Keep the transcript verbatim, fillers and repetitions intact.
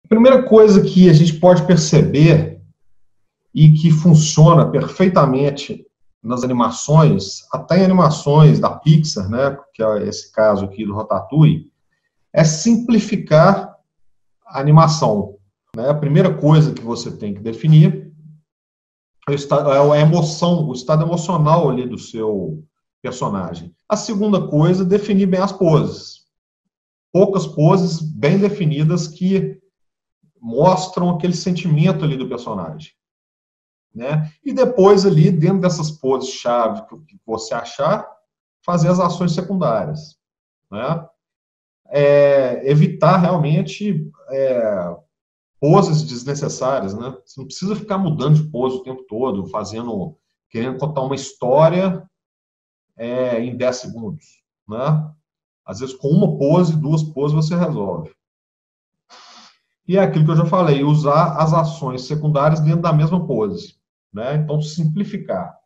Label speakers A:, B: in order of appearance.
A: A primeira coisa que a gente pode perceber e que funciona perfeitamente nas animações, até em animações da Pixar, né, que é esse caso aqui do Ratatouille, é simplificar a animação. Né? A primeira coisa que você tem que definir é a emoção, o estado emocional ali do seu personagem. A segunda coisa é definir bem as poses. Poucas poses bem definidas que mostram aquele sentimento ali do personagem. Né? E depois ali, dentro dessas poses-chave que você achar, fazer as ações secundárias. Né? É, evitar realmente é, poses desnecessárias, né? Você não precisa ficar mudando de pose o tempo todo, fazendo, querendo contar uma história é, em dez segundos, né? Às vezes, com uma pose, duas poses, você resolve. E é aquilo que eu já falei, usar as ações secundárias dentro da mesma pose, né? Então, simplificar.